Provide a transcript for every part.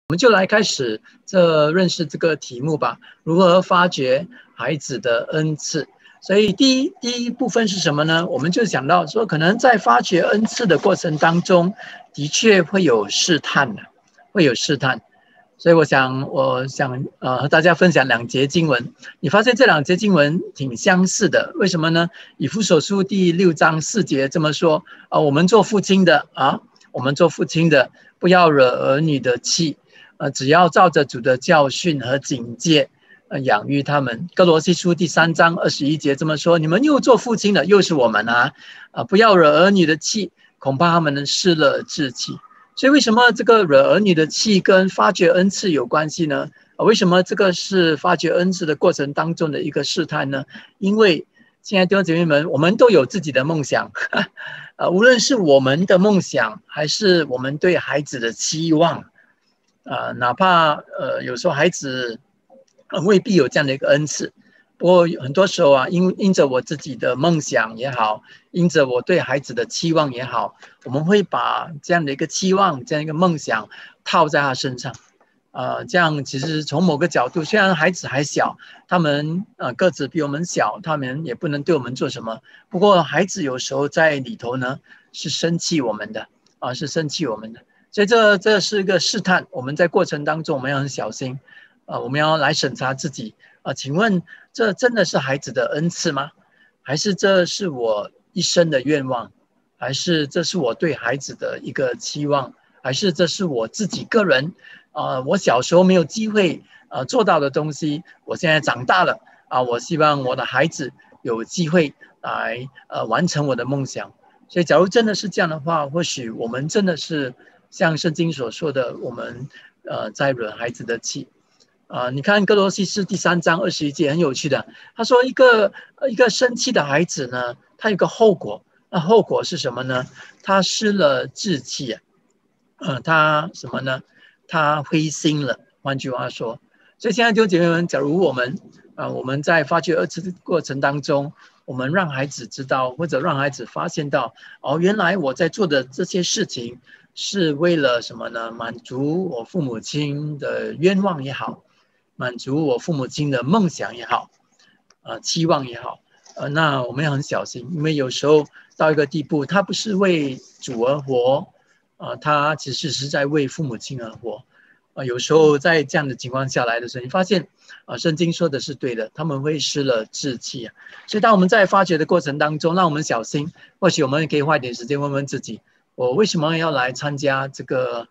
我们就来开始认识这个题目吧，如何发掘孩子的恩赐。所以第一部分是什么呢？我们就讲到说，可能在发掘恩赐的过程当中，的确会有试探的，会有试探。所以我想和大家分享2节经文。你发现这2节经文挺相似的，为什么呢？以弗所书第6章4节这么说我们做父亲的不要惹儿女的气，只要照着主的教训和警戒养育他们。哥罗西书第3章21节这么说，你们又做父亲的，又是我们不要惹儿女的气，恐怕他们能失了志气。所以为什么这个惹儿女的气跟发掘恩赐有关系呢？为什么这个是发掘恩赐的过程当中的一个试探呢？因为亲爱的弟兄姐妹们，我们都有自己的梦想无论是我们的梦想还是我们对孩子的期望哪怕有时候孩子未必有这样的一个恩赐，不过很多时候因着我自己的梦想也好，因着我对孩子的期望也好，我们会把这样的一个期望，这样一个梦想套在他身上这样其实从某个角度，虽然孩子还小，他们个子比我们小，他们也不能对我们做什么，不过孩子有时候在里头呢是生气我们的是生气我们的。所以这是一个试探，我们在过程当中我们要很小心我们要来审查自己请问这真的是孩子的恩赐吗？还是这是我一生的愿望？还是这是我对孩子的一个期望？还是这是我自己个人我小时候没有机会做到的东西，我现在长大了我希望我的孩子有机会来完成我的梦想。所以假如真的是这样的话，或许我们真的是像圣经所说的，我们在惹孩子的气你看哥罗西书第3章21节很有趣的，他说一个生气的孩子呢，他有个后果，那后果是什么呢？他失了志气他什么呢？他灰心了。换句话说，所以现在弟兄姐妹们，假如我们在发掘恩赐的过程当中，我们让孩子知道，或者让孩子发现到原来我在做的这些事情是为了什么呢？满足我父母亲的愿望也好，满足我父母亲的梦想也好期望也好那我们要很小心，因为有时候到一个地步，他不是为主而活他其实是在为父母亲而活有时候在这样的情况下来的时候，你发现圣经说的是对的，他们会失了志气所以当我们在发掘的过程当中，让我们小心，或许我们可以花一点时间问问自己，我为什么要来参加这个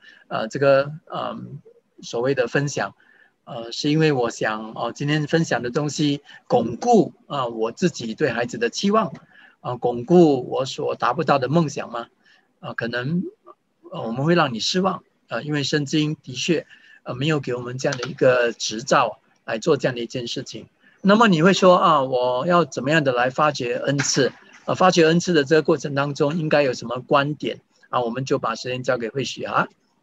所谓的分享是因为我想今天分享的东西巩固我自己对孩子的期望巩固我所达不到的梦想吗可能我们会让你失望因为圣经的确没有给我们这样的一个执照来做这样的一件事情。那么你会说我要怎么样的来发掘恩赐发掘恩赐的这个过程当中应该有什么观点我们就把时间交给慧许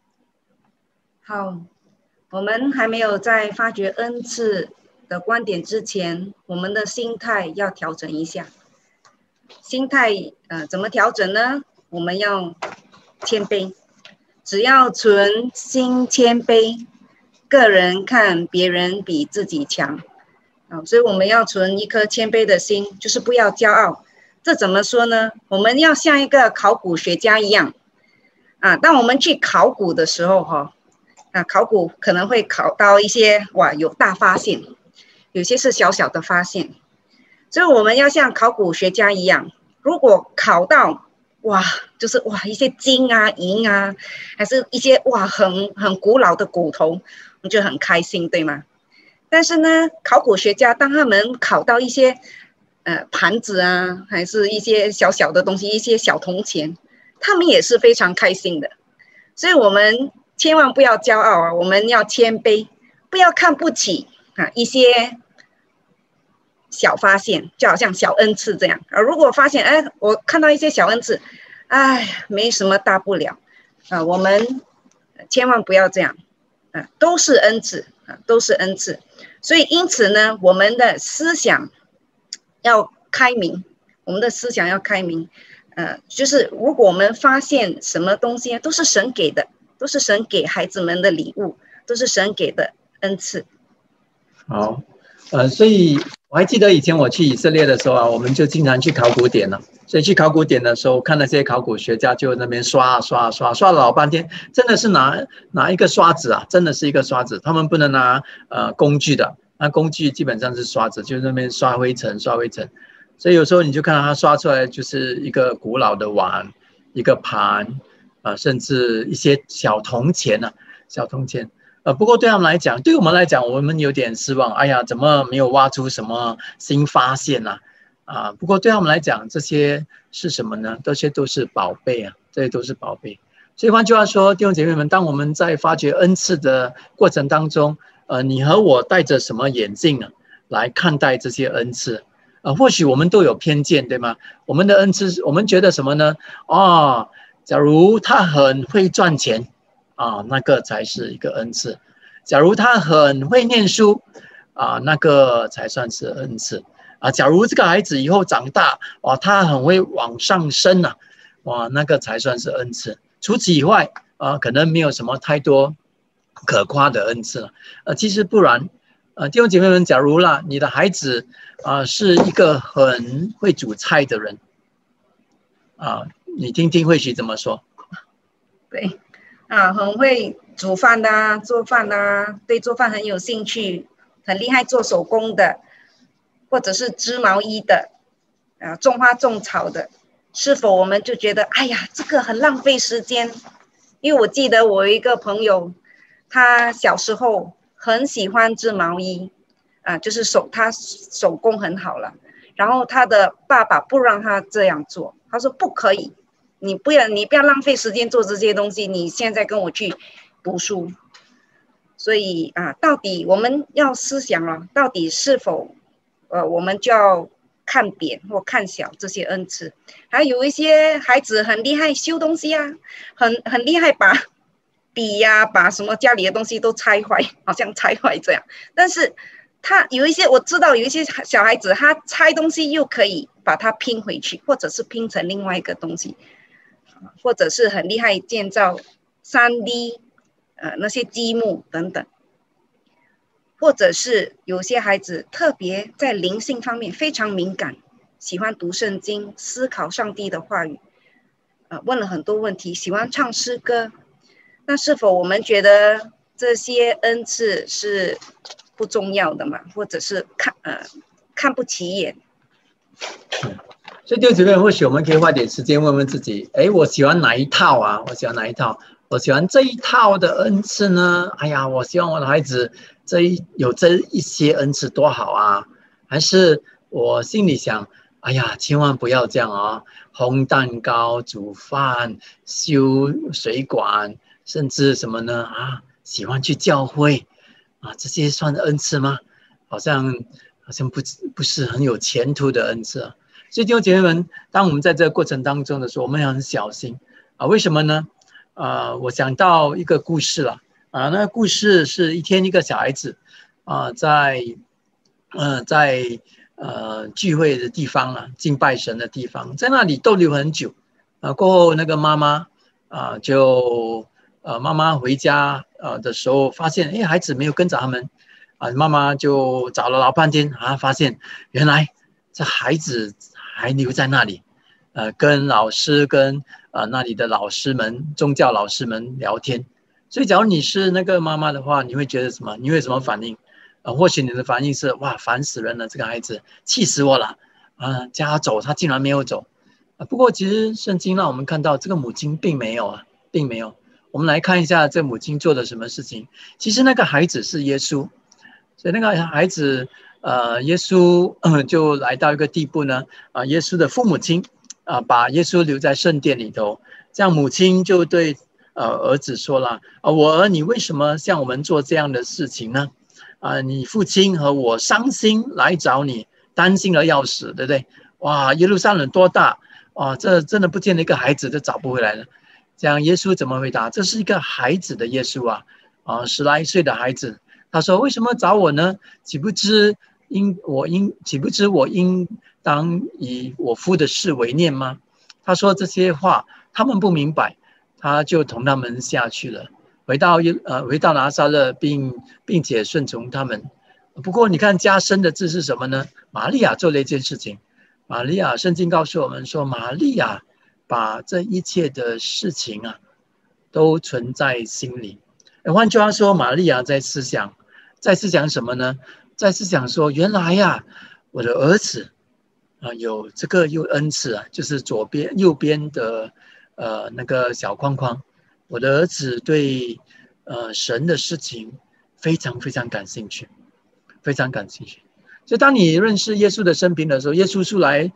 好，我们还没有在发掘恩赐的观点之前，我们的心态要调整一下。心态怎么调整呢？我们要谦卑，只要存心谦卑，个人看别人比自己强所以我们要存一颗谦卑的心，就是不要骄傲。这怎么说呢？我们要像一个考古学家一样当我们去考古的时候考古可能会考到一些有大发现，有些是小小的发现，所以我们要像考古学家一样，如果考到就是一些金银还是一些很古老的骨头，我们就很开心，对吗？但是呢，考古学家当他们考到一些盘子还是一些小小的东西，一些小铜钱，他们也是非常开心的。所以我们千万不要骄傲我们要谦卑，不要看不起一些小发现，就好像小恩赐这样如果发现我看到一些小恩赐没什么大不了我们千万不要这样都是恩赐都是恩赐。所以因此呢，我们的思想要开明，我们的思想要开明就是如果我们发现什么东西都是神给的，都是神给孩子们的礼物都是神给的恩赐。 好，所以我还记得以前我去以色列的时候啊，我们就经常去考古点了。所以去考古点的时候，看那些考古学家就那边刷了老半天，真的是拿一个刷子啊，真的是一个刷子，他们不能拿工具的，那工具基本上是刷子，就那边刷灰尘。所以有时候你就看到他刷出来就是一个古老的碗，一个盘，甚至一些小铜钱啊，小铜钱。不过对他们来讲，对我们来讲，我们有点失望。哎呀，怎么没有挖出什么新发现呢？不过对他们来讲，这些是什么呢？这些都是宝贝啊，这些都是宝贝。所以换句话说，弟兄姐妹们，当我们在发掘恩赐的过程当中，你和我戴着什么眼镜啊，来看待这些恩赐？或许我们都有偏见，对吗？我们的恩赐，我们觉得什么呢？假如他很会赚钱。那个才是一个恩赐。假如他很会念书那个才算是恩赐假如这个孩子以后长大他很会往上升那个才算是恩赐。除此以外可能没有什么太多可夸的恩赐了其实不然弟兄姐妹们，假如你的孩子是一个很会煮菜的人你听听慧许怎么说？ 对。很会煮饭的做饭的对做饭很有兴趣，很厉害做手工的，或者是织毛衣的种花种草的，是否我们就觉得哎呀这个很浪费时间？因为我记得我有一个朋友，他小时候很喜欢织毛衣就是他手工很好了，然后他的爸爸不让他这样做，他说不可以，你不要浪费时间做这些东西，你现在跟我去读书。所以到底我们要思想到底是否我们就要看扁或看小这些恩赐。还有一些孩子很厉害修东西很厉害把笔把什么家里的东西都拆坏，好像拆坏这样。但是我知道有一些小孩子他拆东西又可以把它拼回去，或者是拼成另外一个东西，或者是很厉害建造 3D 那些积木等等，或者是有些孩子特别在灵性方面非常敏感，喜欢读圣经，思考上帝的话语问了很多问题，喜欢唱诗歌。那是否我们觉得这些恩赐是不重要的嘛？或者是看不起眼？ 所以弟兄姊妹，或许我们可以花点时间问问自己，我喜欢哪一套啊？我喜欢哪一套？我喜欢这一套的恩赐呢？哎呀，我希望我的孩子有这一些恩赐多好啊！还是我心里想，哎呀，千万不要这样烘蛋糕、煮饭、修水管，甚至什么呢？喜欢去教会这些算恩赐吗？好像不是很有前途的恩赐所以弟兄姐妹们，当我们在这个过程当中的时候，我们要很小心为什么呢？我想到一个故事了那个故事是一天一个小孩子在聚会的地方敬拜神的地方，在那里逗留很久过后那个妈妈妈妈回家的时候发现孩子没有跟着他们妈妈就找了老半天发现原来这孩子还留在那里跟老师跟那里的老师们宗教老师们聊天。所以假如你是那个妈妈的话，你会觉得什么？你会有什么反应或许你的反应是哇烦死人了，这个孩子气死我了叫他走他竟然没有走不过其实圣经让我们看到这个母亲并没有并没有。我们来看一下这母亲做的什么事情。其实那个孩子是耶稣，所以那个孩子耶稣就来到一个地步呢耶稣的父母亲把耶稣留在圣殿里头，这样母亲就对儿子说了我儿你为什么向我们做这样的事情呢你父亲和我伤心来找你，担心了要死，对不对？哇，耶路撒冷多大这真的不见了一个孩子都找不回来了。这样耶稣怎么回答？这是一个孩子的耶稣10来岁的孩子，他说为什么找我呢？岂不知我应当以我父的事为念吗？他说这些话他们不明白，他就同他们下去了回到拿撒勒，并且顺从他们。不过你看加深的字是什么呢？玛利亚做了一件事情。玛利亚，圣经告诉我们说，玛利亚把这一切的事情都存在心里。换句话说，玛利亚在思想什么呢？在思想说，原来我的儿子有这个恩赐就是右边的那个小框框。我的儿子对神的事情非常非常感兴趣，非常感兴趣。所以当你认识耶稣的生平的时候，耶稣出来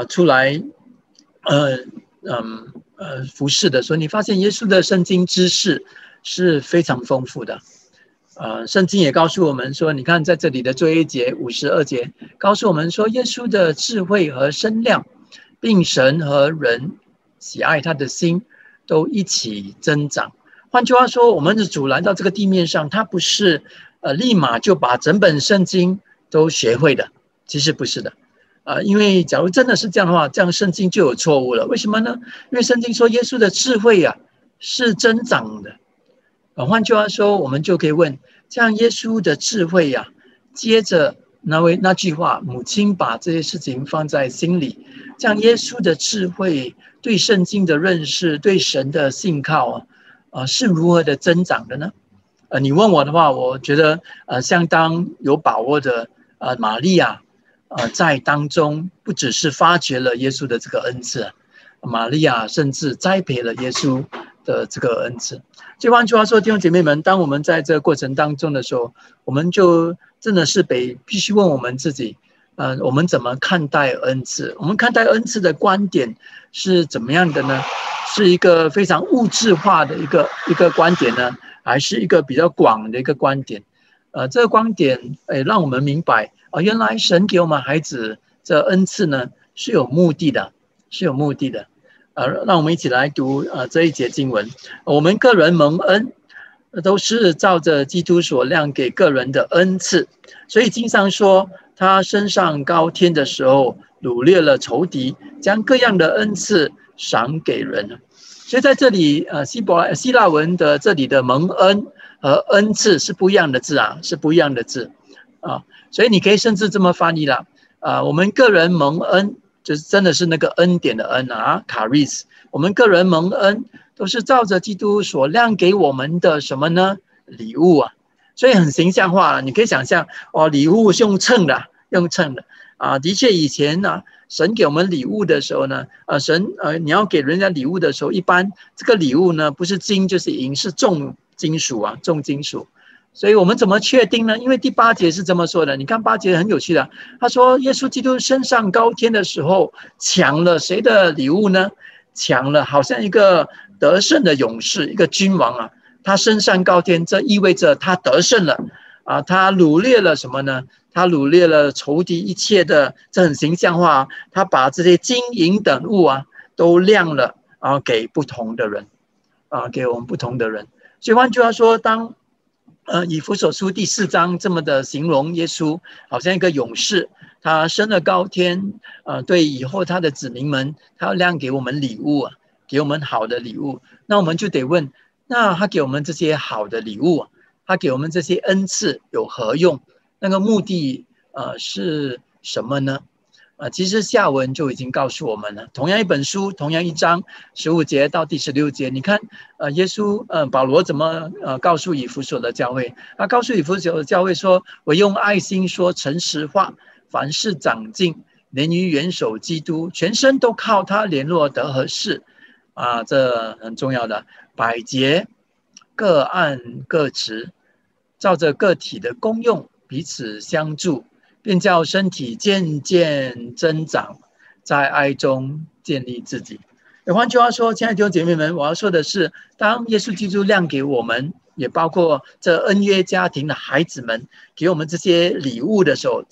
服侍的时候，你发现耶稣的圣经知识是非常丰富的。圣经也告诉我们说，你看在这里的最后一节52节告诉我们说，耶稣的智慧和身量，并神和人喜爱他的心都一起增长。换句话说，我们的主来到这个地面上，他不是立马就把整本圣经都学会的，其实不是的。因为假如真的是这样的话，这样圣经就有错误了。为什么呢？因为圣经说耶稣的智慧是增长的。换句话说，我们就可以问，这样耶稣的智慧接着那句话，母亲把这些事情放在心里，这样耶稣的智慧对圣经的认识，对神的信靠是如何的增长的呢？你问我的话，我觉得相当有把握的。玛利亚在当中不只是发掘了耶稣的这个恩赐，玛利亚甚至栽培了耶稣的这个恩赐。所以换句话说，弟兄姐妹们，当我们在这个过程当中的时候，我们就真的是必须问我们自己，我们怎么看待恩赐？我们看待恩赐的观点是怎么样的呢？是一个非常物质化的一个观点呢，还是一个比较广的一个观点？这个观点让我们明白原来神给我们孩子这恩赐呢是有目的的，是有目的的。让我们一起来读这一节经文。我们个人蒙恩都是照着基督所量给个人的恩赐，所以经上说，他升上高天的时候，掳掠了仇敌，将各样的恩赐赏给人。所以在这里希腊文的这里的蒙恩和恩赐是不一样的字是不一样的字所以你可以甚至这么翻译了我们个人蒙恩就是真的是那个恩典的恩charis，我们个人蒙恩都是照着基督所量给我们的什么呢？礼物所以很形象化你可以想象礼物是用称的的确以前神给我们礼物的时候呢你要给人家礼物的时候，一般这个礼物呢不是金就是银，是重金属重金属。所以我们怎么确定呢？因为第8节是这么说的，你看8节很有趣的，他说耶稣基督升上高天的时候，抢了谁的礼物呢？抢了好像一个得胜的勇士，一个君王他升上高天，这意味着他得胜了他掳掠了什么呢？他掳掠了仇敌一切的，这很形象化他把这些金银等物都量了给不同的人给我们不同的人。所以换句话说，当以弗所书第4章这么的形容耶稣好像一个勇士，他升了高天对以后他的子民们，他要量给我们礼物给我们好的礼物。那我们就得问，那他给我们这些好的礼物他给我们这些恩赐有何用？那个目的是什么呢？其实下文就已经告诉我们了。同样一本书，同样1章15节到第16节，你看耶稣保罗怎么告诉以弗所的教会？他告诉以弗所的教会说，我用爱心说诚实话，凡事长进，连于元首基督，全身都靠他联络得合适这很重要的。百节各按各职，照着个体的功用彼此相助，便叫身体渐渐增长，在爱中建立自己。换句话说，亲爱的弟兄姐妹们，我要说的是，当耶稣基督量给我们，也包括这恩约家庭的孩子们，给我们这些礼物的时候，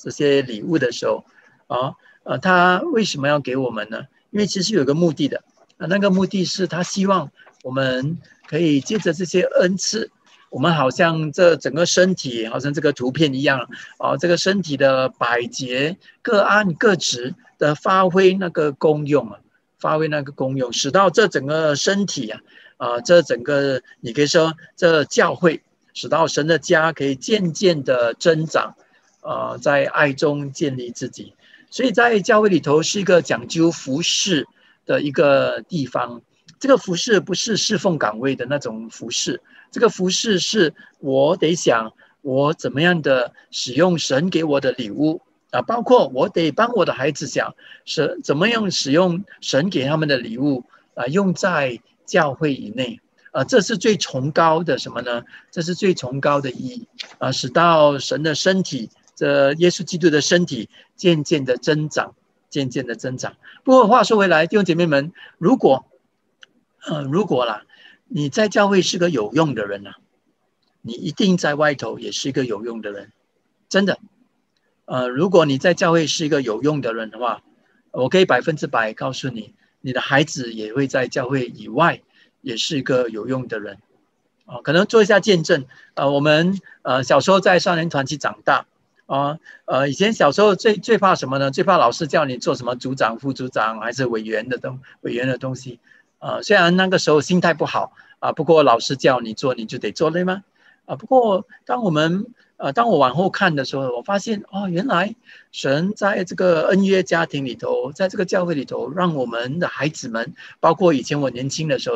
他为什么要给我们呢？因为其实有个目的的那个目的是他希望我们可以借着这些恩赐，我们好像这整个身体好像这个图片一样这个身体的百节各按各职的发挥那个功用使到这整个身体这整个你可以说这教会使到神的家可以渐渐的增长，在爱中建立自己。所以在教会里头是一个讲究服事的一个地方。这个服事不是侍奉岗位的那种服事，这个服事是我得想我怎么样的使用神给我的礼物包括我得帮我的孩子想神怎么样使用神给他们的礼物用在教会以内这是最崇高的什么呢？这是最崇高的意义使到神的身体，这耶稣基督的身体渐渐的增长，渐渐的增长。不过话说回来，弟兄姐妹们，如果啦，你在教会是个有用的人你一定在外头也是一个有用的人，真的。如果你在教会是一个有用的人的话，我可以100%告诉你，你的孩子也会在教会以外也是一个有用的人可能做一下见证我们小时候在少年团体长大以前小时候最怕什么呢？最怕老师叫你做什么组长、副组长还是委员的东西虽然那个时候心态不好不过老师叫你做你就得做对吗？不过当我往后看的时候，我发现原来神在这个恩约家庭里头，在这个教会里头，让我们的孩子们，包括以前我年轻的时候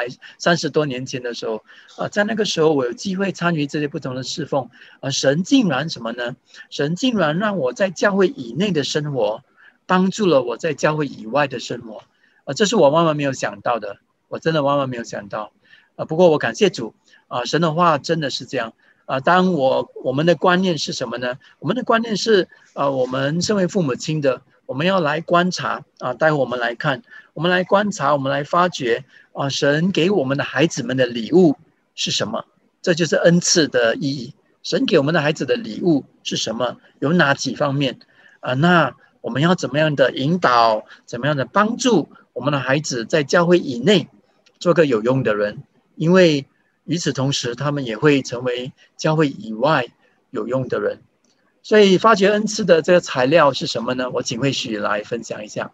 30多年前的时候在那个时候我有机会参与这些不同的侍奉神竟然什么呢？神竟然让我在教会以内的生活帮助了我在教会以外的生活这是我万万没有想到的，我真的万万没有想到不过我感谢主神的话真的是这样当我们的观念是什么呢？我们的观念是我们身为父母亲的，我们要来观察待会我们来看，我们来观察，我们来发掘神给我们的孩子们的礼物是什么？这就是恩赐的意义。神给我们的孩子的礼物是什么？有哪几方面那我们要怎么样的引导，怎么样的帮助我们的孩子在教会以内做个有用的人？因为与此同时他们也会成为教会以外有用的人。所以发掘恩赐的这个材料是什么呢？我请慧许来分享一下。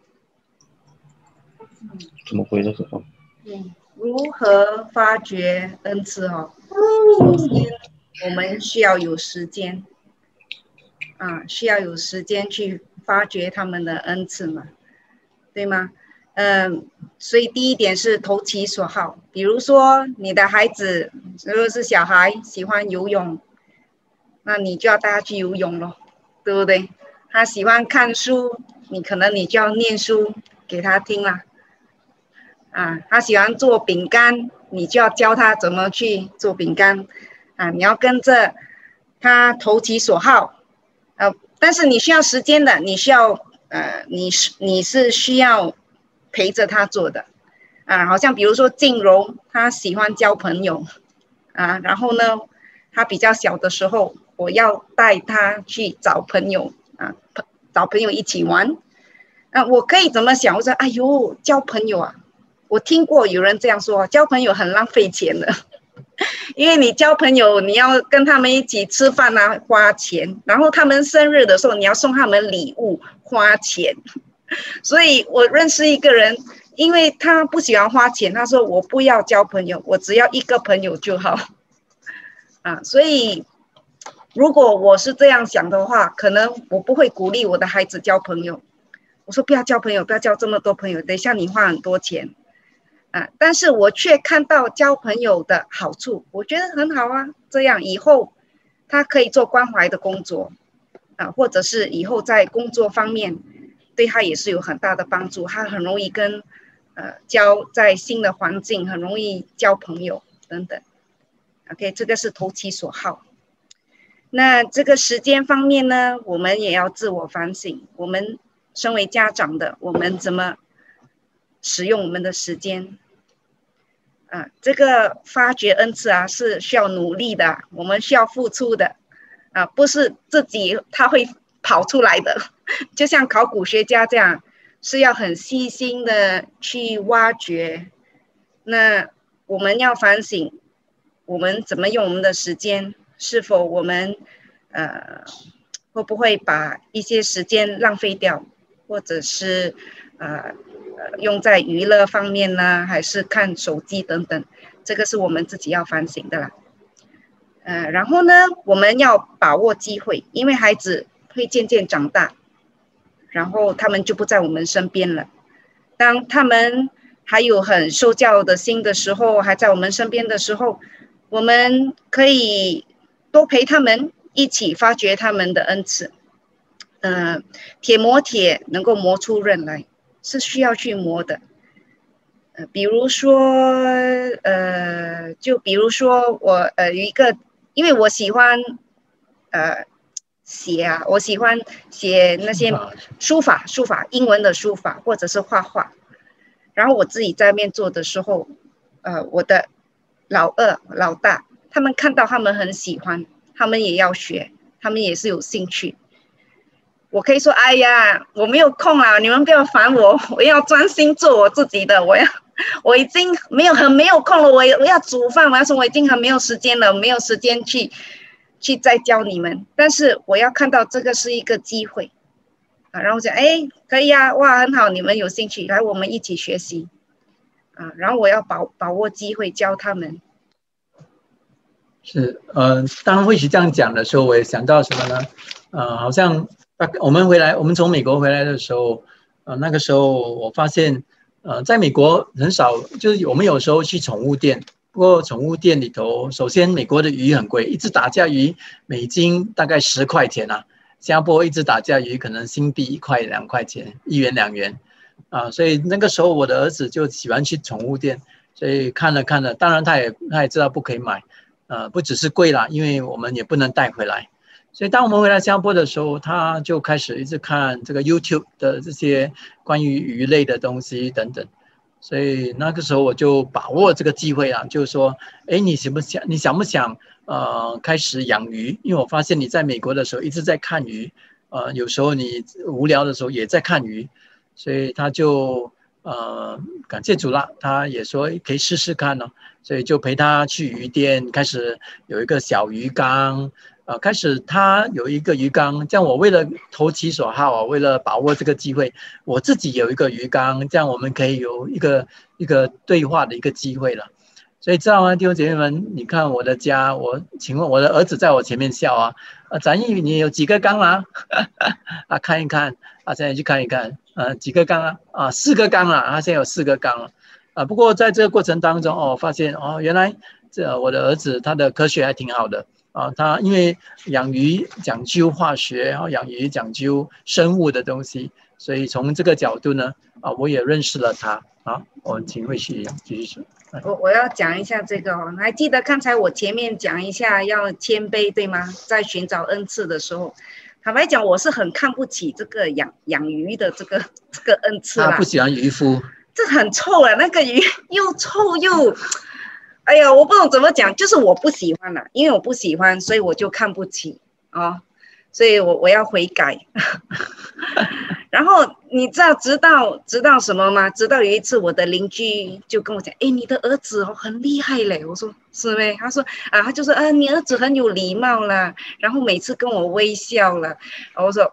怎么回这个如何发掘恩赐首先我们需要有时间需要有时间去发掘他们的恩赐嘛，对吗？所以第一点是投其所好，比如说你的孩子如果是小孩喜欢游泳，那你就要带他去游泳咯，对不对？他喜欢看书，你就要念书给他听啦他喜欢做饼干，你就要教他怎么去做饼干你要跟着他投其所好但是你需要时间的，你需要你是需要陪着他做的好像比如说静柔他喜欢交朋友然后呢他比较小的时候我要带他去找朋友找朋友一起玩我可以怎么想？我说哎呦交朋友我听过有人这样说交朋友很浪费钱的因为你交朋友你要跟他们一起吃饭花钱，然后他们生日的时候你要送他们礼物花钱所以我认识一个人，因为他不喜欢花钱，他说我不要交朋友，我只要一个朋友就好所以如果我是这样想的话，可能我不会鼓励我的孩子交朋友，我说不要交朋友，不要交这么多朋友，等一下你花很多钱但是我却看到交朋友的好处，我觉得很好这样以后他可以做关怀的工作或者是以后在工作方面对他也是有很大的帮助，他很容易跟在新的环境很容易交朋友等等 OK 这个是投其所好。那这个时间方面呢，我们也要自我反省，我们身为家长的，我们怎么使用我们的时间这个发掘恩赐是需要努力的，我们需要付出的不是自己他会跑出来的就像考古学家这样，是要很细心的去挖掘。那我们要反省我们怎么用我们的时间，是否我们会不会把一些时间浪费掉，或者是用在娱乐方面呢，还是看手机等等，这个是我们自己要反省的啦。然后呢，我们要把握机会，因为孩子会渐渐长大，然后他们就不在我们身边了。当他们还有很受教的心的时候，还在我们身边的时候，我们可以多陪他们，一起发掘他们的恩赐。铁磨铁能够磨出刃来，是需要去磨的。比如说，就比如说我有一个，因为我喜欢写啊，我喜欢写那些书法，英文的书法或者是画画。然后我自己在面做的时候，我的老二、老大，他们看到他们很喜欢，他们也要学，他们也是有兴趣。我可以说，哎呀，我没有空啊，你们不要烦我，我要专心做我自己的，我已经很没有空了，我要煮饭，我要说我已经很没有时间了，没有时间去再教你们。但是我要看到这个是一个机会啊，然后讲，哎，可以啊，哇，很好，你们有兴趣，来，我们一起学习啊，然后我要把握机会教他们。 是，当慧琪这样讲的时候，我也想到什么呢？好像我们从美国回来的时候，那个时候我发现，在美国很少，就是我们有时候去宠物店，不过宠物店里头，首先美国的鱼很贵，一只打架鱼美金大概10块钱啊，新加坡一只打架鱼可能新币1块2块钱，1元2元，所以那个时候我的儿子就喜欢去宠物店，所以看了，当然他也知道不可以买。不只是贵啦，因为我们也不能带回来，所以当我们回来新加坡的时候，他就开始一直看这个 YouTube 的这些关于鱼类的东西等等，所以那个时候我就把握这个机会啊，就是说，哎，你想不想开始养鱼？因为我发现你在美国的时候一直在看鱼，有时候你无聊的时候也在看鱼，所以他就感谢主了，他也说可以试试看哦。所以就陪他去鱼店，开始有一个小鱼缸，开始他有一个鱼缸，这样我为了投其所好，为了把握这个机会，我自己有一个鱼缸，这样我们可以有一个对话的一个机会了。所以知道吗，弟兄姐妹们？你看我的家，请问我的儿子在我前面笑展毅，你有几个缸啊？看一看，现在去看一看，几个缸啊？4个缸啊，他现在有4个缸了。不过在这个过程当中，发现原来我的儿子他的科学还挺好的他因为养鱼讲究化学，然后养鱼讲究生物的东西，所以从这个角度呢，我也认识了他我请慧琪继续说。 我要讲一下这个还记得刚才我前面讲一下要谦卑对吗？在寻找恩赐的时候，坦白讲，我是很看不起这个养鱼的这个恩赐啦。 他不喜欢渔夫。 这很臭啊，那个鱼又臭又，哎呀，我不懂怎么讲，就是我不喜欢啦，因为我不喜欢，所以我就看不起所以我要悔改。然后你知道直到什么吗？直到有一次我的邻居就跟我讲，哎，你的儿子很厉害嘞。我说是呗，他说他就说你儿子很有礼貌啦，然后每次跟我微笑了。我说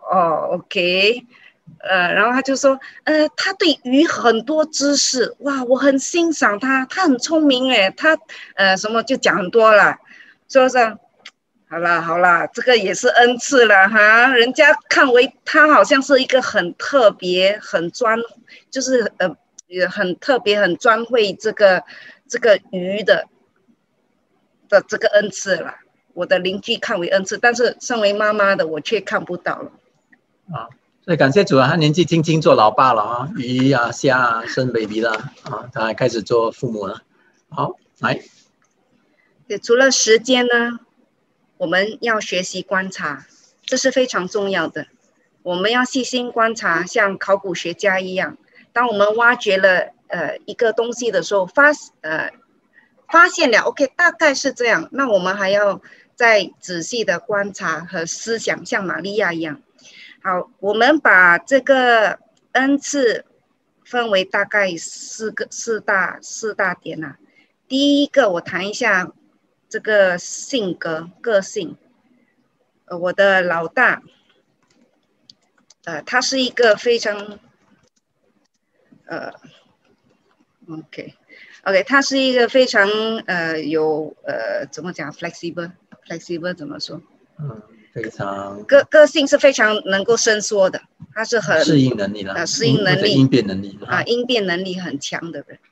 OK。然后他就说，他对鱼很多知识，哇，我很欣赏他，他很聪明诶，他什么就讲很多了，是不是？好啦，这个也是恩赐了哈，人家看为他好像是一个很特别、很专，就是很特别、很专会这个鱼的这个恩赐了。我的邻居看为恩赐，但是身为妈妈的我却看不到了。 所以感谢主他年纪轻轻做老爸了鱼虾生 baby 了他还开始做父母了。好，来。 对，除了时间呢，我们要学习观察，这是非常重要的。我们要细心观察，像考古学家一样，当我们挖掘了一个东西的时候，发现了 OK 大概是这样，那我们还要再仔细的观察和思想，像玛利亚一样。好，我们把这个恩赐分为大概四大点第一个，我谈一下这个性格个性。我的老大，他是一个非常 OK，他是一个非常有怎么讲 flexible 怎么说？ 非常个性是非常能够伸缩的，他是很适应能力啦， 适应能力、 应变能力应变能力很强的人。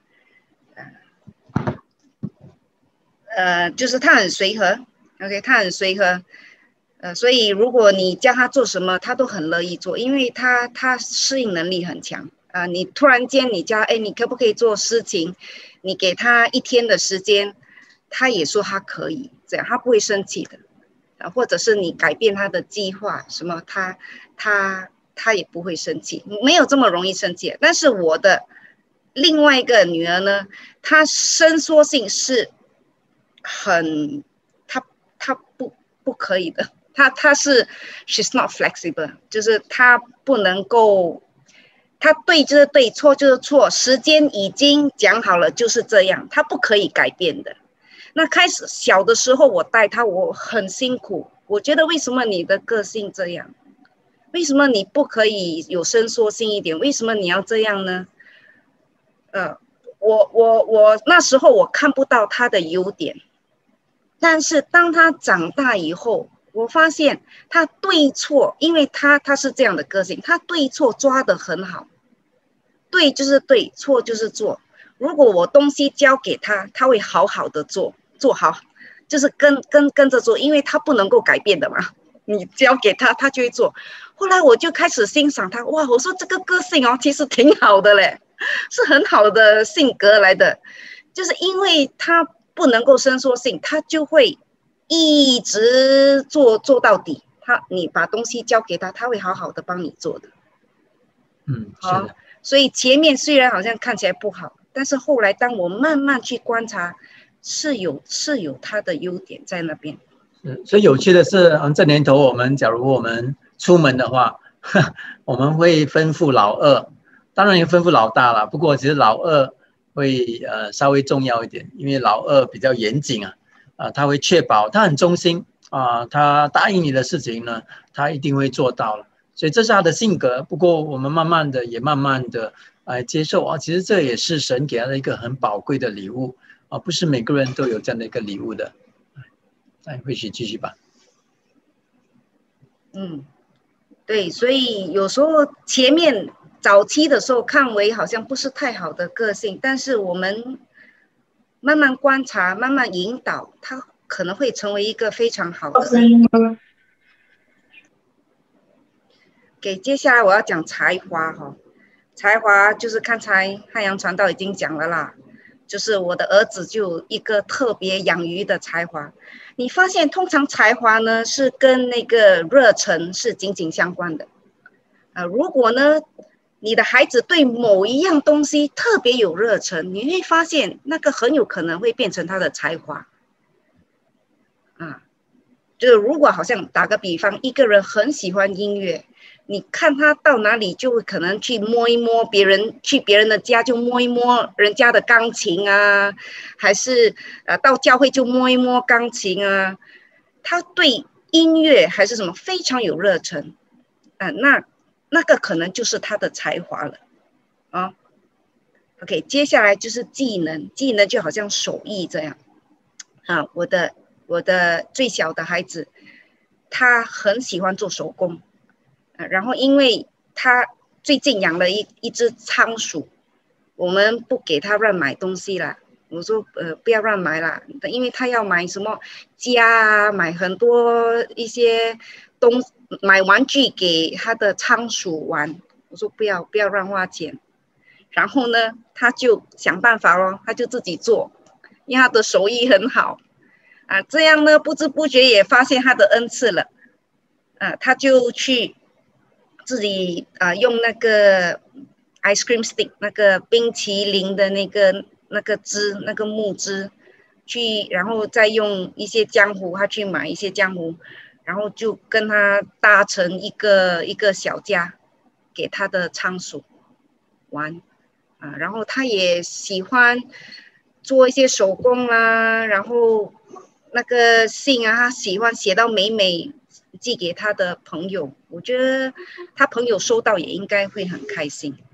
就是他很随和 ，OK， 他很随和，所以如果你叫他做什么，他都很乐意做，因为他适应能力很强你突然间你叫你可不可以做事情，你给他1天的时间，他也说他可以，这样他不会生气的或者是你改变他的计划什么，他也不会生气，没有这么容易生气。但是我的另外一个女儿呢，她伸缩性是很，他不可以的，他是 she's not flexible， 就是他不能够，他对就是对，错就是错，时间已经讲好了就是这样，他不可以改变的。那开始小的时候我带他，我很辛苦，我觉得为什么你的个性这样？为什么你不可以有伸缩性一点？为什么你要这样呢？我那时候我看不到他的优点。但是当他长大以后，我发现他对错，因为他是这样的个性，他对错抓得很好，对就是对，错就是错。如果我东西交给他，他会好好的做好，就是跟着做，因为他不能够改变的嘛。你交给他，他就会做。后来我就开始欣赏他，哇，我说这个个性其实挺好的嘞，是很好的性格来的，就是因为他不能够伸缩性，他就会一直做到底。你把东西交给他，他会好好的帮你做的。 是的。 所以前面虽然好像看起来不好，但是后来当我慢慢去观察，是有他的优点在那边。 所以有趣的是，这年头假如我们出门的话，我们会吩咐老二，当然也吩咐老大了。不过其实老二会稍微重要一点，因为老二比较严谨他会确保他很忠心他答应你的事情呢，他一定会做到了。所以这是他的性格。不过我们慢慢的接受其实这也是神给他的一个很宝贵的礼物不是每个人都有这样的一个礼物的。慧许继续吧。 对，所以有时候前面早期的时候看为好像不是太好的个性，但是我们慢慢观察，慢慢引导，他可能会成为一个非常好的。接下来我要讲才华才华就是刚才汉阳传道已经讲了啦，就是我的儿子就有一个特别养鱼的才华。你发现通常才华呢是跟那个热忱是紧紧相关的如果呢你的孩子对某一样东西特别有热忱，你会发现那个很有可能会变成他的才华就是如果好像打个比方，一个人很喜欢音乐，你看他到哪里就会可能去摸一摸去别人的家就摸一摸人家的钢琴还是到教会就摸一摸钢琴他对音乐还是什么非常有热忱那个可能就是他的才华了OK， 接下来就是技能就好像手艺这样我的最小的孩子，他很喜欢做手工然后因为他最近养了一只仓鼠，我们不给他乱买东西啦，我说不要乱买啦，因为他要买什么家买很多一些买玩具给他的仓鼠玩，我说不要乱花钱。然后呢他就想办法咯，他就自己做，因为他的手艺很好这样呢不知不觉也发现他的恩赐了他就去自己用那个 ice cream stick 那个冰淇淋的那个枝那个木枝去，然后再用一些浆糊，他去买一些浆糊，然后就跟他搭成一个小家给他的仓鼠玩然后他也喜欢做一些手工然后那个信他喜欢写到美美寄给他的朋友，我觉得他朋友收到也应该会很开心，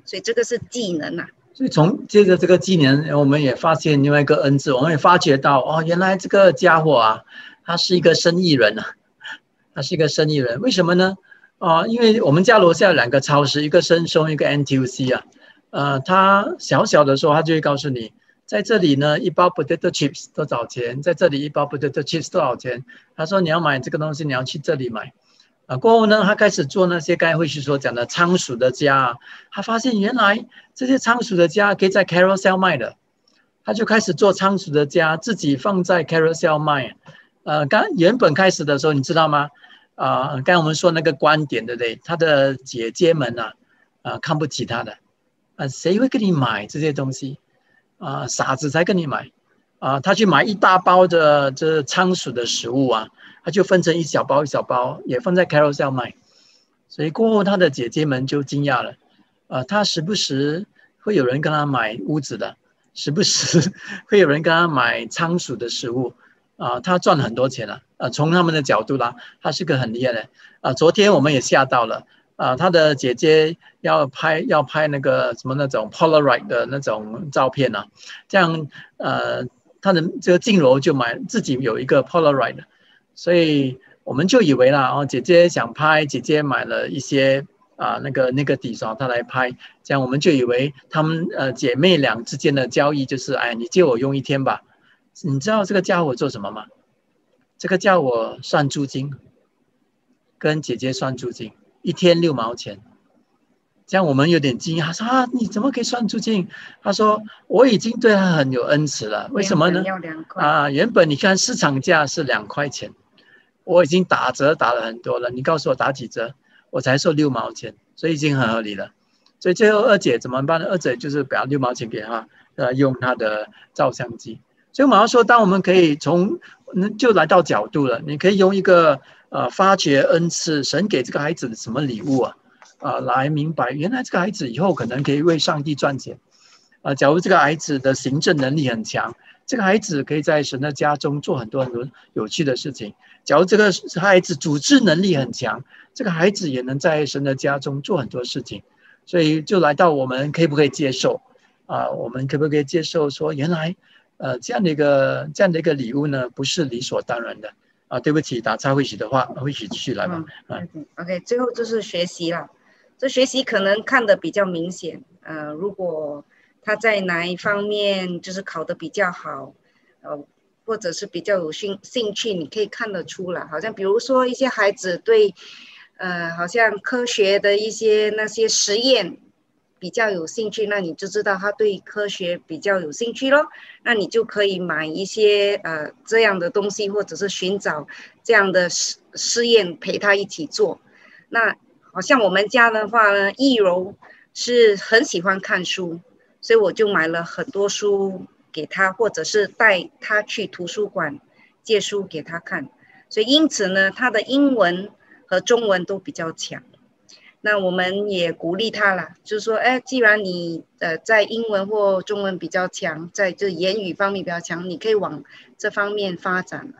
所以这个是技能啊。 所以从接着这个技能，我们也发现另外一个恩赐，我们也发觉到哦，原来这个家伙啊，他是一个生意人啊，他是一个生意人。为什么呢？因为我们家楼下有2个超市，一个生松，一个 NTUC 啊。他小小的时候，他就会告诉你，在这里呢，一包 potato chips 多少钱？在这里一包 potato chips 多少钱？他说你要买这个东西，你要去这里买。过后呢，他开始做那些刚才慧旭所讲的仓鼠的家，他发现原来这些仓鼠的家可以在 Carousel 卖的，他就开始做仓鼠的家，自己放在 Carousel 卖。原本开始的时候，你知道吗？刚才我们说那个观点，对不对？他的姐姐们看不起他的，谁会跟你买这些东西？傻子才跟你买。他去买一大包的这仓鼠的食物啊。他就分成一小包一小包，也放在 Carousel 卖，所以过后他的姐姐们就惊讶了，他时不时会有人跟他买屋子的，时不时会有人跟他买仓鼠的食物，他赚了很多钱了，从他们的角度啦，他是个很厉害的，昨天我们也吓到了，他的姐姐要拍那个什么那种 Polaroid 的那种照片啊，这样他的这个静柔就自己有一个 Polaroid 的。所以我们就以为啦，姐姐想拍，姐姐买了一些那个底槽，她来拍，这样我们就以为她们姐妹俩之间的交易就是，哎，你借我用1天吧。你知道这个家伙做什么吗？这个叫我算租金，跟姐姐算租金，1天6毛钱。这样我们有点惊讶，说你怎么可以算租金？他说我已经对他很有恩慈了，为什么呢？原本你看市场价是2块钱。我已经打折打了很多了，你告诉我打几折，我才收6毛钱，所以已经很合理了。所以最后二姐怎么办呢？二姐就是把6毛钱给他，用他的照相机。所以我们要说，当我们可以就来到角度了，你可以用一个发掘恩赐，神给这个孩子的什么礼物来明白，原来这个孩子以后可能可以为上帝赚钱。假如这个孩子的行政能力很强，这个孩子可以在神的家中做很多很多有趣的事情。假如这个孩子组织能力很强，这个孩子也能在神的家中做很多事情。所以就来到我们可不可以接受我们可不可以接受说，原来这样的一个礼物呢，不是理所当然的对不起，打岔慧许的话，慧许继续来吧。 OK， 最后就是学习了。这学习可能看得比较明显，如果他在哪一方面就是考得比较好，或者是比较有兴趣，你可以看得出来。好像比如说一些孩子对，好像科学的那些实验比较有兴趣，那你就知道他对科学比较有兴趣咯。那你就可以买一些这样的东西，或者是寻找这样的试验陪他一起做。那好像我们家的话呢，易柔是很喜欢看书，所以我就买了很多书给他，或者是带他去图书馆借书给他看。所以因此呢，他的英文和中文都比较强。那我们也鼓励他啦，就是说，既然你在英文或中文比较强，在这言语方面比较强，你可以往这方面发展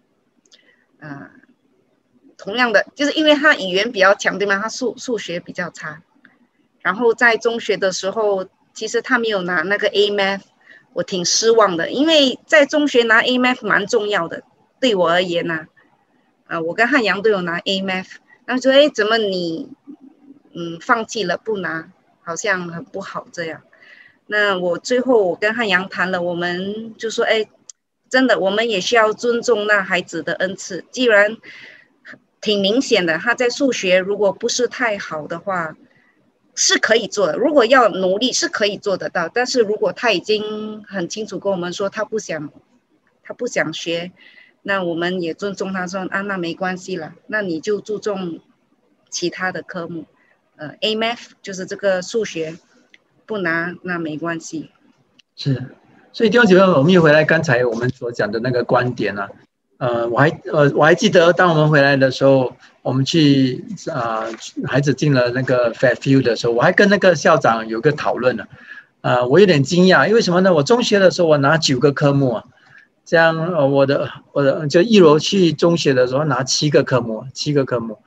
同样的，就是因为他语言比较强，对吗？他数学比较差，然后在中学的时候，其实他没有拿那个 A-Math， 我挺失望的，因为在中学拿 A-Math 蛮重要的，对我而言呢，我跟汉阳都有拿 A-Math， 然后说，怎么你放弃了不拿，好像很不好这样。那我最后我跟汉阳谈了，我们就说，真的我们也需要尊重那孩子的恩赐，既然挺明显的，他在数学如果不是太好的话，是可以做的。如果要努力是可以做得到，但是如果他已经很清楚跟我们说他不想学，那我们也尊重他说那没关系了，那你就注重其他的科目，A-Math 就是这个数学不拿那没关系。 是，所以弟兄姐妹，我们又回来刚才我们所讲的那个观点我还记得，当我们回来的时候，我们去孩子进了那个 Fairfield 的时候，我还跟那个校长有个讨论我有点惊讶，因为什么呢？我中学的时候我拿9个科目这样我的就一楼去中学的时候拿7个科目，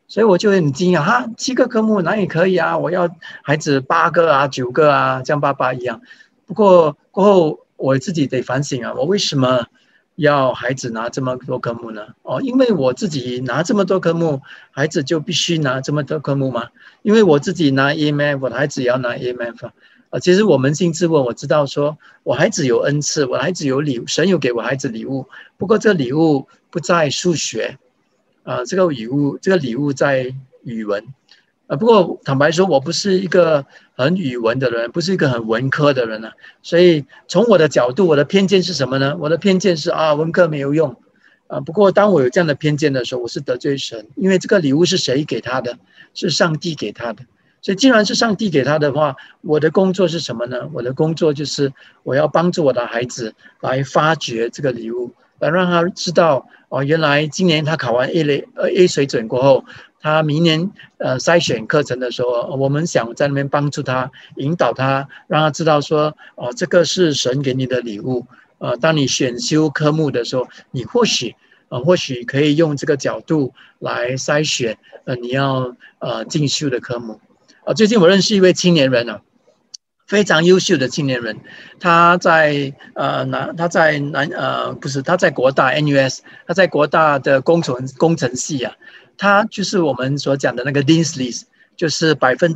所以我就很惊讶哈，7个科目哪里可以啊？我要孩子8个啊、9个啊，像爸爸一样。不过过后我自己得反省啊，我为什么要孩子拿这么多科目呢？哦，因为我自己拿这么多科目，孩子就必须拿这么多科目吗？因为我自己拿 EMF， 我的孩子也要拿 EMF。其实我扪心自问，我知道说我孩子有恩赐，我的孩子有礼物，神有给我孩子礼物。不过这礼物不在数学，这个礼物在语文。不过坦白说，我不是一个很语文的人，不是一个很文科的人啊。所以从我的角度，我的偏见是什么呢？我的偏见是文科没有用。不过当我有这样的偏见的时候，我是得罪神，因为这个礼物是谁给他的？是上帝给他的。所以既然是上帝给他的话，我的工作是什么呢？我的工作就是我要帮助我的孩子来发掘这个礼物，来让他知道原来今年他考完 A 水准过后，他明年筛选课程的时候，我们想在那边帮助他，引导他，让他知道说这个是神给你的礼物。当你选修科目的时候，你或许可以用这个角度来筛选你要进修的科目。最近我认识一位青年人非常优秀的青年人，他在国大 NUS， 他在国大的工程系他就是我们所讲的那个 Dean's List， 就是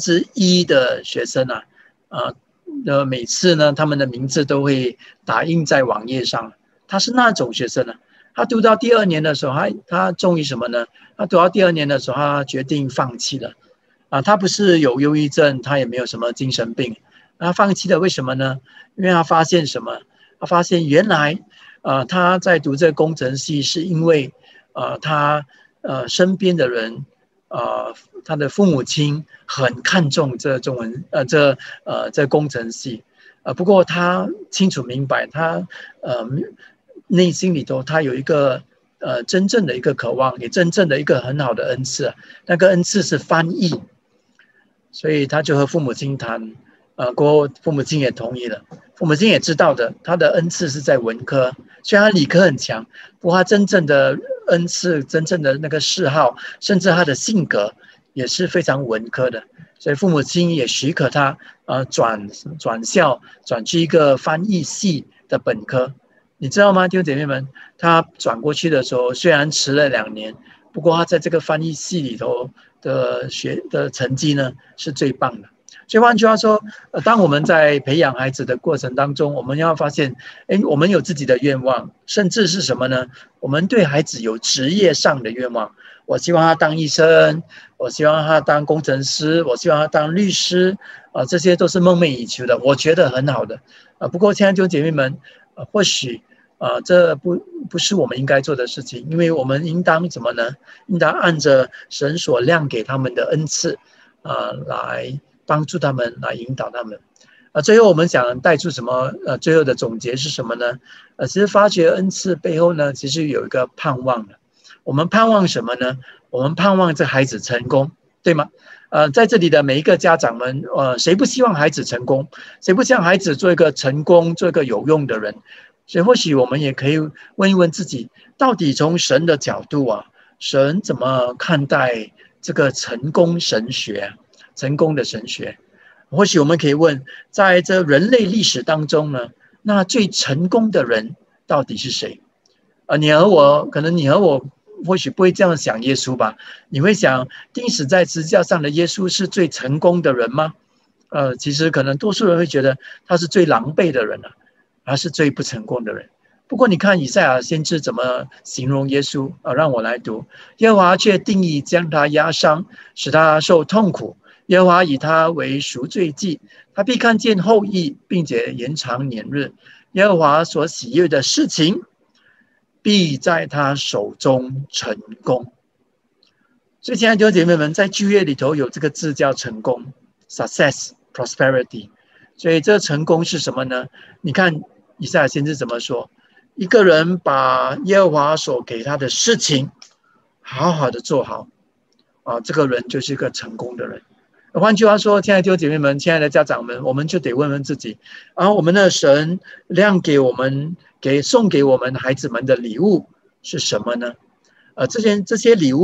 1%的学生每次呢他们的名字都会打印在网页上，他是那种学生他读到第2年的时候，他终于什么呢？他读到第2年的时候，他决定放弃了。他不是有忧郁症，他也没有什么精神病，他放弃了，为什么呢？因为他发现什么？他发现原来他在读这个工程系，是因为他身边的人他的父母亲很看重这工程系不过他清楚明白，他内心里头他有一个真正的一个渴望，也真正的一个很好的恩赐，那个恩赐是翻译。所以他就和父母亲谈，过后父母亲也同意了。父母亲也知道的，他的恩赐是在文科，虽然他理科很强，不过他真正的恩赐、真正的那个嗜好，甚至他的性格也是非常文科的。所以父母亲也许可他转校，转去一个翻译系的本科。你知道吗，弟兄姐妹们？他转过去的时候，虽然迟了2年，不过他在这个翻译系里头的成绩呢是最棒的。所以换句话说，当我们在培养孩子的过程当中，我们要发现，我们有自己的愿望，甚至是什么呢？我们对孩子有职业上的愿望。我希望他当医生，我希望他当工程师，我希望他当律师，这些都是梦寐以求的，我觉得很好的。不过亲爱的弟兄姐妹们，或许这不是我们应该做的事情，因为我们应当怎么呢？应当按着神所亮给他们的恩赐来帮助他们，来引导他们。最后我们想带出什么？最后的总结是什么呢？其实发掘恩赐背后呢，其实有一个盼望的。我们盼望什么呢？我们盼望这孩子成功，对吗？在这里的每一个家长们，谁不希望孩子成功？谁不希望孩子做一个成功、做一个有用的人？所以或许我们也可以问一问自己，到底从神的角度神怎么看待这个成功神学？成功的神学？或许我们可以问，在这人类历史当中呢，那最成功的人到底是谁？可能你和我或许不会这样想耶稣吧？你会想，钉死在十字架上的耶稣是最成功的人吗？其实可能多数人会觉得他是最狼狈的人他是最不成功的人。不过你看以赛亚先知怎么形容耶稣让我来读。耶和华却定义将他压伤，使他受痛苦。耶和华以他为赎罪祭，他必看见后裔，并且延长年日。耶和华所喜悦的事情，必在他手中成功。所以亲爱的弟兄姐妹们，在旧约里头有这个字叫成功 ，success、prosperity。所以这成功是什么呢？你看以赛亚先知怎么说？一个人把耶和华所给他的事情好好的做好这个人就是一个成功的人。换句话说，亲爱的弟兄姐妹们，亲爱的家长们，我们就得问问自己我们的神亮给我们送给我们孩子们的礼物是什么呢？这些礼物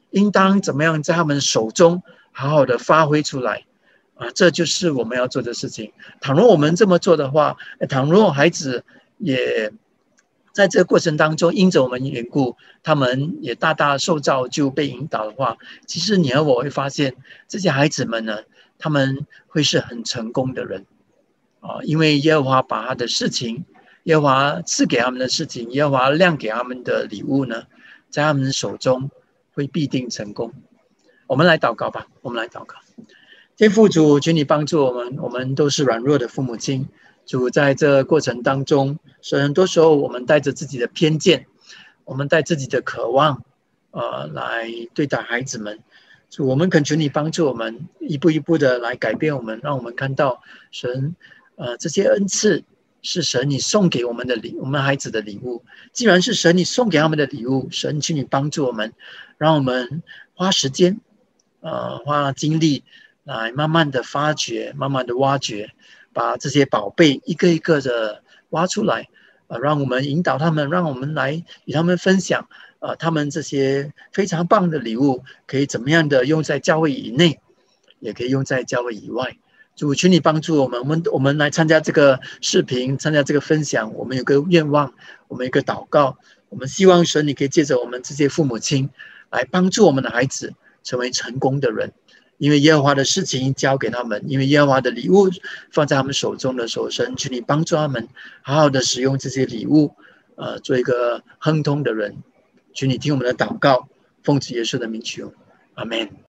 应当怎么样在他们手中好好的发挥出来这就是我们要做的事情。倘若我们这么做的话，倘若孩子也在这个过程当中因着我们缘故，他们也大大受造就被引导的话，其实你和我会发现这些孩子们呢，他们会是很成功的人因为耶和华把他的事情，耶和华赐给他们的事情，耶和华亮给他们的礼物呢，在他们手中会必定成功。我们来祷告吧，我们来祷告。天父主，求你帮助我们，我们都是软弱的父母亲。主，在这过程当中，很多时候我们带着自己的偏见，我们带自己的渴望来对待孩子们。主，我们恳求你帮助我们，一步一步的来改变我们，让我们看到神这些恩赐是神你送给我们的我们孩子的礼物。既然是神你送给他们的礼物，神请你帮助我们，让我们花时间花精力来慢慢的发掘，慢慢的挖掘，把这些宝贝一个一个的挖出来让我们引导他们，让我们来与他们分享他们这些非常棒的礼物可以怎么样的用在教会以内，也可以用在教会以外。主，求你帮助我们，我们来参加这个视频，参加这个分享，我们有个愿望，我们有个祷告，我们希望神你可以借着我们这些父母亲来帮助我们的孩子成为成功的人。因为耶和华的事情交给他们，因为耶和华的礼物放在他们手中的时候，神求你帮助他们好好的使用这些礼物做一个亨通的人。求你听我们的祷告，奉主耶稣的名求，阿们。